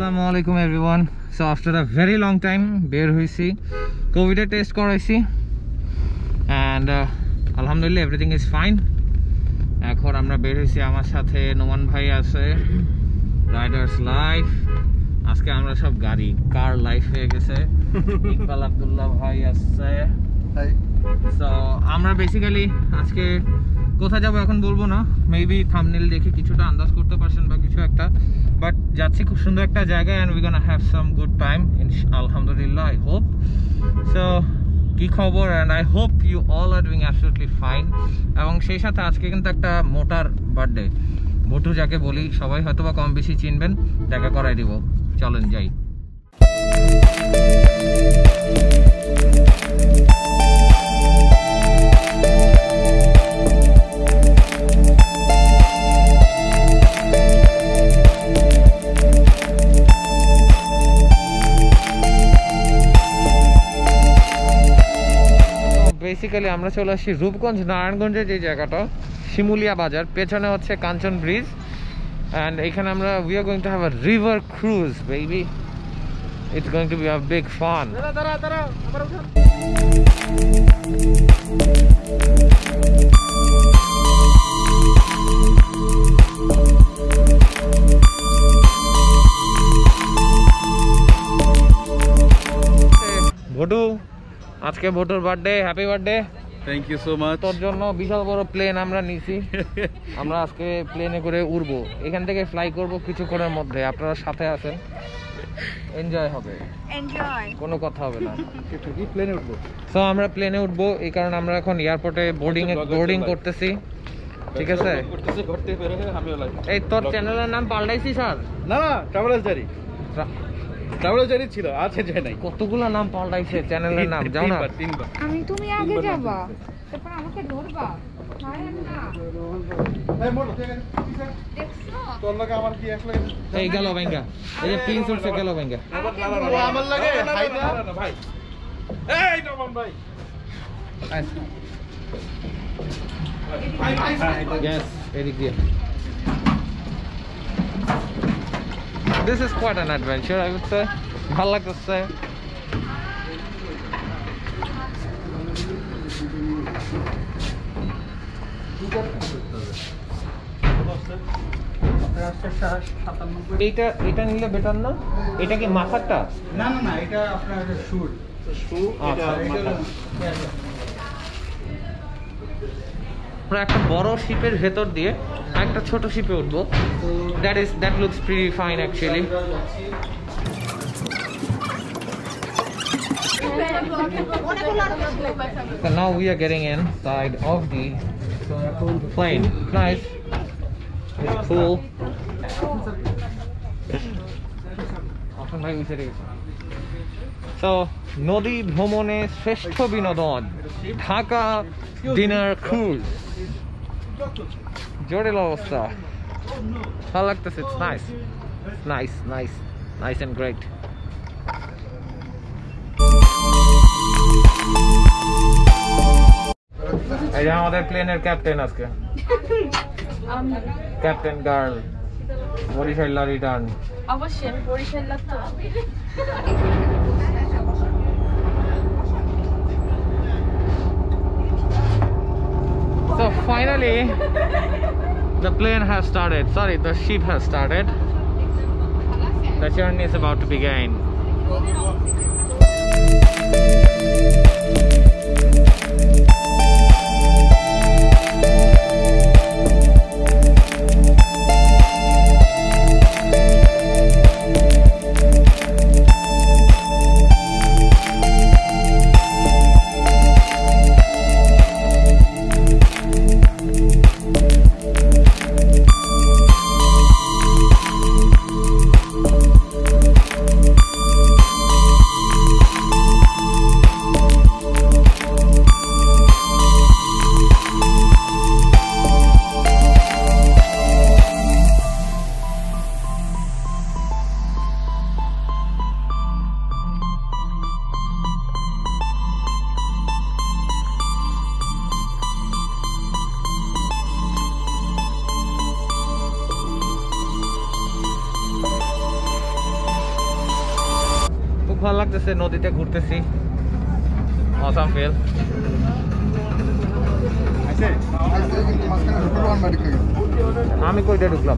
Assalamualaikum everyone. So after a very long time বের হইছি, covid test করাইছি and alhamdulillah everything is fine. এখন আমরা বের হইছি, আমার সাথে নোমান ভাই আছে, রাইডার্স লাইফ। আজকে আমরা সব গাড়ি কার লাইফ হয়ে গেছে। ইকবাল আব্দুল্লাহ ভাই আছে। হাই। সো আমরা বেসিক্যালি আজকে কোথায় যাব এখন বলবো না, মেবি থাম্বনেল দেখে কিছুটা আন্দাজ করতে পারছেন বা কিছু একটা, বাট যাচ্ছি খুব সুন্দর একটা জায়গায় and we're gonna have some good time alhamdulillah I hope. So কি খবর, and I hope you all are doing absolutely fine. এবং সেই সাথে আজকে কিন্তু একটা মোটার বার্থডে, ভটু যাকে বলি, সবাই হয়তোবা কম বেশি চিনবেন, দেখা করাই দিব। চলেন যাই। বেসিক্যালি আমরা চলে আসছি রূপগঞ্জ নারায়ণগঞ্জের যে জায়গাটা, শিমুলিয়া বাজার, পেছনে হচ্ছে কাঞ্চন ব্রিজ, অ্যান্ড এখানে আমরা we are going to have a river cruise baby. It's going to be a big fun. Bhotu, আজকে ভটুর birthday, happy birthday. Thank you so much. তোর জন্য বিশাল বড় প্লেন আমরা নিছি। আমরা আজকে প্লেনে করে উড়বো, এখান থেকে ফ্লাই করব কিছুক্ষণের মধ্যে। আপনারা সাথে আছেন, এনজয় হবে, কোনো কথা হবে না। প্লেনে উঠবো। সো আমরা প্লেনে উঠবো, এই কারণে আমরা এখন এয়ারপোর্টে বোর্ডিং করতেছি, ঠিক আছে? এই তোর চ্যানেলের নাম পাল্টাইছি স্যার? না, ট্রাভেলার্স জারি ছিল, আছে যায় নাই। কতগুলো নাম পাল্টাইছে চ্যানেলের নাম, জানো না? আমি তুমি আগে যাবা, তারপর আমাকে ধরবা। এই গেল ভাইঙ্গা, এই যে প্রিন্স উঠছে, গেল ভাইঙ্গা। আমার লাগে ভাই, এই নমন ভাই। Yes, এদিক দিয়ে। This is quite an adventure, I would say. ভালো লাগতেছে। এটা নিলে বেটার না? এটা কি মাথাটা? না, এটা আপনার শুট। আমরা একটা বড় শিপের ভেতর দিয়ে একটা ছোট শিপে উঠবো। That looks pretty fine actually. So now we are getting inside of the plane. Nice. It's cool. So নদী ভ্রমণে শ্রেষ্ঠ বিনোদন, ঢাকা ডিনার ক্রুজ। জোরেল অবস্থা, ভালো লাগতেছে। It's nice and great. এই যে আমাদের প্লেনের ক্যাপ্টেন আজকে, ক্যাপ্টেন গার্ল, বরিশাল রিটার্ন। অবশ্যই আমি বরিশাল লাগতো। So finally the plane has started, sorry, the ship has started. The journey is about to begin. ভালো লাগতেছে, নদীতে ঘুরতেছি। Awesome feel. আমি কইটা ঢুকলাম।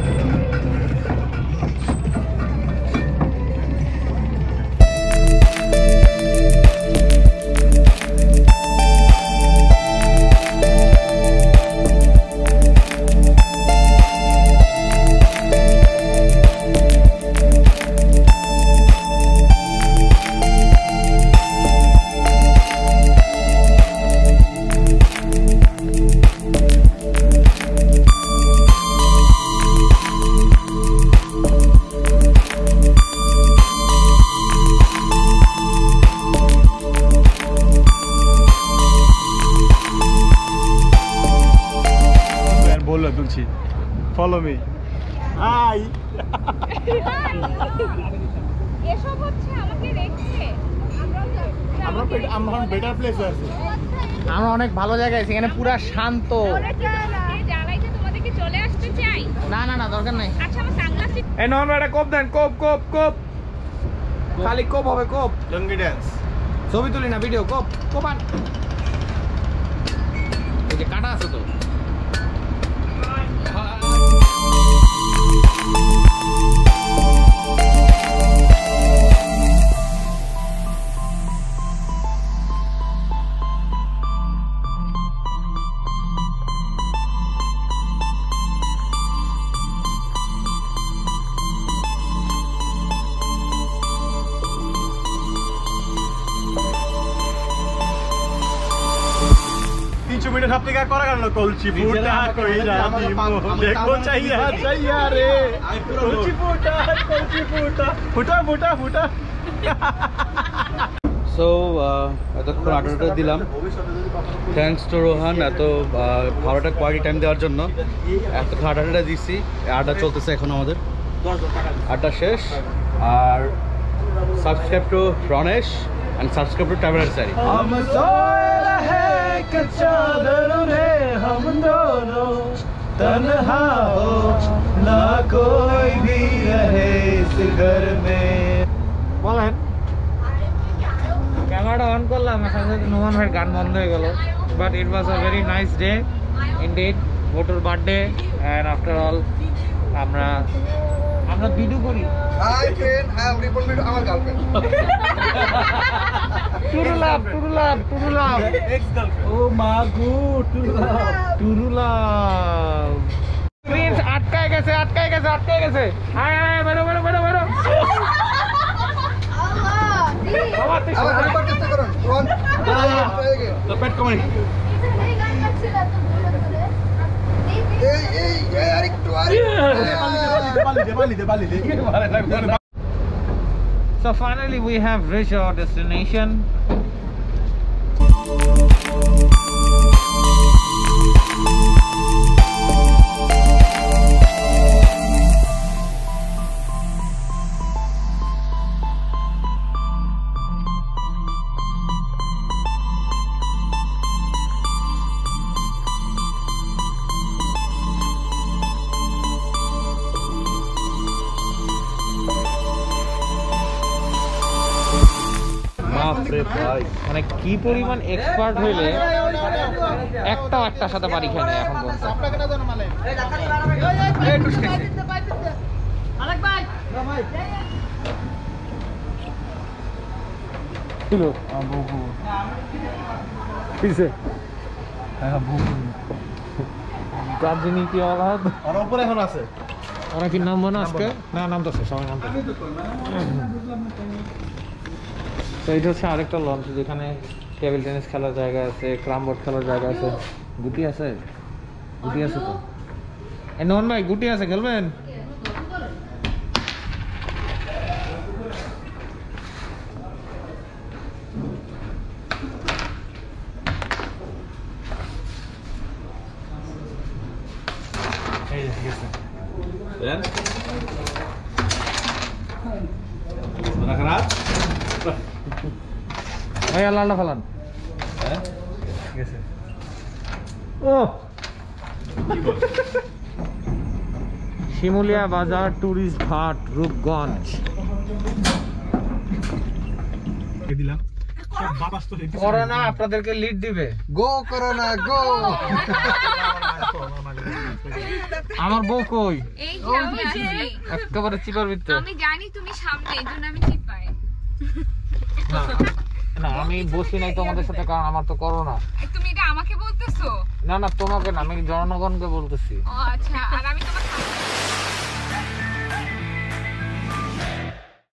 Follow me. Hi. এসব হচ্ছে আমাকে রেখে আমরা বেটার প্লেসে আছি। আমরা অনেক ভালো জায়গায় আছি, এখানে পুরা শান্ত। জ্বালাইতে তোমাদেরকে চলে আসতে চাই। না না না, দরকার নাই। আচ্ছা আমার সানগ্লাস এই নন এটা কোপ দেন, কোপ কোপ কোপ, খালি কোপ হবে, কোপ। লঙ্গি ড্যান্স। ছবি তুলি না, ভিডিও, কোপ কোপান। এই যে কাটা আছে তো। मिनट हफ्ते का करा करलो कलची फूटा कोई राती देखो चाहिए चाहिए रे कलची फूटा फूटा फूटा फूटा সো এতক্ষণ আড্ডাটা দিলাম। থ্যাঙ্কস টু রোহান এত ভালোটা কোয়ালিটি টাইম দেওয়ার জন্য। এতক্ষণ আড্ডাটা দিচ্ছি, আড্ডা চলতেছে এখন আমাদের, আড্ডা শেষ। আর subscribe to Ronesh and subscribe to Traveler Sari. हम सोए रहे कि चादर उड़े हम दोनों तन्हा हो ना कोई भी रहे इस घर में। বলেন। ক্যামেরাটা অন করলাম, সাথে নোমান ভাইয়ের গান বন্ধ হয়ে গেল। But it was a very nice day indeed. ভোটুর বার্থডে অ্যান্ড আফটার অল আমরা ভিডিও করি। Hi friend, I am Ripon video আমার girlfriend. True love true love true love ex girlfriend. ও মাগু টুরুলাভ টুরুলাভ। প্রিন্স আটকায় গেছে আটকায় গেছে আটকায় গেছে। আয় আয় বেরো বেরো বেরো বেরো। আবার আরেকবার চেষ্টা করুন। ওয়ান তো পেট কমাই। এই আরেকটু আরেকটু। So finally we have reached our destination. মানে কি পরিমাণ এক্সপার্ট হইলে একটার সাথে বাড়ি খেয়ে নেয় এখন রাজনীতি আর উপরে এখন আছে, ওরা কি নামবো না আজকে? না নামতেছে, সবাই নামতেছে। তো এটা হচ্ছে আরেকটা লঞ্চ যেখানে টেবিল টেনিস খেলার জায়গা আছে, ক্রাম বোর্ড খেলার জায়গা আছে। গুটি আছে, গুটি আছে তো। এ নন ভাই গুটি আছে, খেলবেন? ভাই আল্লাহ ফালান। ও শিমুলিয়া বাজার টুরিস্ট ঘাট রূপগঞ্জ। করোনা আপনাদেরকে লিড দিবে। Go corona go. আমার বউ কই? এই যে আমি আছি। একেবারে চিপার ভিতরে। আমি জানি তুমি সামনে, এইজন্য আমি চিপাই। না না, আমি বসি নাই তোমাদের সাথে, কারণ আমার তো করোনা। তুমি এটা আমাকে বলতেছো? না না, তোমাকে না, আমি জনগণকে বলতেছি। ও আচ্ছা, আর আমি তোমাকে